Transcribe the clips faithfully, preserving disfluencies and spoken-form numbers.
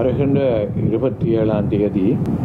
வருகின்ற இருபத்தி ஏழாம் தேதி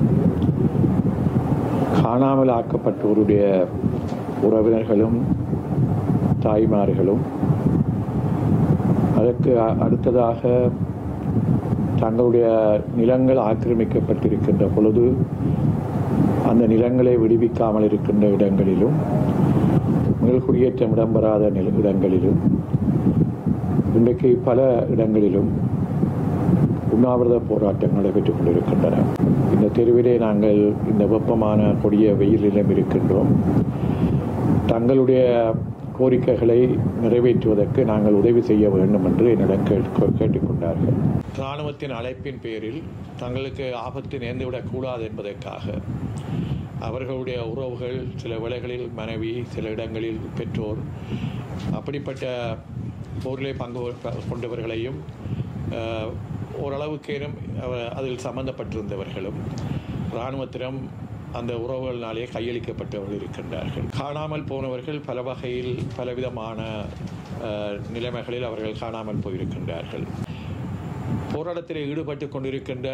காணாமல் ஆக்கப்பட்டோருடைய உறவினர்களும் தாய்மார்களும் அதற்கு அடுத்ததாக தங்களுடைய நிலங்கள் ஆக்கிரமிக்கப்பட்டிருக்கின்ற பொழுது அந்த நிலங்களை விடுவிக்காமல் இருக்கின்ற இடங்களிலும் மீள்குடியேற்றம் இடம்பெறாத இடங்களிலும் இன்றைக்கு பல இடங்களிலும் உண்ணாவிரத போராட்டங்கள் நடைபெற்றுக் கொண்டிருக்கின்றன. இந்த தெருவிலே நாங்கள் இந்த வெப்பமான கொடிய வெயிலிலும் இருக்கின்றோம். தங்களுடைய கோரிக்கைகளை நிறைவேற்றுவதற்கு நாங்கள் உதவி செய்ய வேண்டும் என்று என்னிடம் கேட்டுக்கொண்டார்கள். இராணுவத்தின் அழைப்பின் பேரில் தங்களுக்கு ஆபத்து நேர்ந்துவிடக் கூடாது என்பதற்காக அவர்களுடைய உறவுகள், சில வேளைகளில் மனைவி, சில இடங்களில் பெற்றோர், அப்படிப்பட்ட போரிலே பங்கு கொண்டவர்களையும் ஓரளவுக்கேனும் அதில் சம்பந்தப்பட்டிருந்தவர்களும் இராணுவத்திடம் அந்த உறவுகளினாலே கையளிக்கப்பட்டவர்கள் இருக்கின்றார்கள். காணாமல் போனவர்கள் பல வகையில் பலவிதமான நிலைமைகளில் அவர்கள் காணாமல் போயிருக்கின்றார்கள். போராட்டத்தில் ஈடுபட்டு கொண்டிருக்கின்ற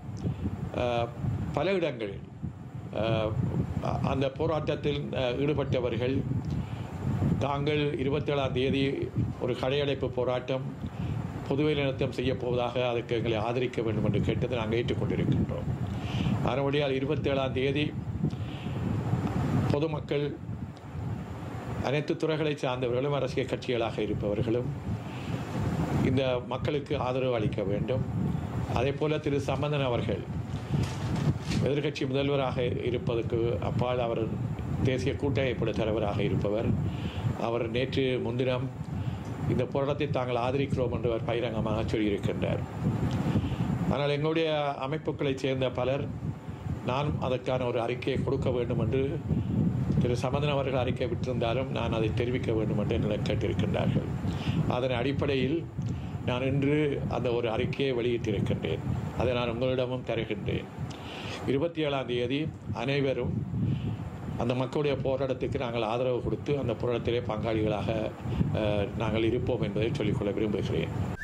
பல இடங்களில் அந்த போராட்டத்தில் ஈடுபட்டவர்கள் தாங்கள் இருபத்தேழாம் தேதி ஒரு கடையடைப்பு போராட்டம் பொதுவேலை நிறுத்தம் செய்யப் போவதாக அதற்கு எங்களை ஆதரிக்க வேண்டும் என்று கேட்டதை நாங்கள் ஏற்றுக்கொண்டிருக்கின்றோம். அதனுடைய இருபத்தேழாம் தேதி பொதுமக்கள், அனைத்து துறைகளை சார்ந்தவர்களும், அரசியல் கட்சிகளாக இருப்பவர்களும் இந்த மக்களுக்கு ஆதரவு அளிக்க வேண்டும். அதே போல திரு சம்பந்தன் அவர்கள் எதிர்கட்சி முதல்வராக இருப்பதற்கு அப்பால் அவர் தேசிய கூட்டமைப்பு தலைவராக இருப்பவர். அவர் நேற்று முன்தினம் இந்த போராட்டத்தை தாங்கள் ஆதரிக்கிறோம் என்று அவர் பகிரங்கமாக சொல்லியிருக்கின்றார். ஆனால் எங்களுடைய அமைப்புகளைச் சேர்ந்த பலர் நான் அதற்கான ஒரு அறிக்கையை கொடுக்க வேண்டும் என்று திரு சம்பந்தன் அவர்கள் அறிக்கை விட்டிருந்தாலும் நான் அதை தெரிவிக்க வேண்டும் என்று என்னிடம் கேட்டிருக்கின்றார்கள். அதன் அடிப்படையில் நான் இன்று அந்த ஒரு அறிக்கையை வெளியிட்டிருக்கின்றேன். அதை நான் உங்களிடமும் தருகின்றேன். இருபத்தி ஏழாம் தேதி அனைவரும் அந்த மக்களுடைய போராட்டத்துக்கு நாங்கள் ஆதரவு கொடுத்து அந்த போராட்டத்திலே பங்காளிகளாக நாங்கள் இருப்போம் என்பதை சொல்லிக்கொள்ள விரும்புகிறேன்.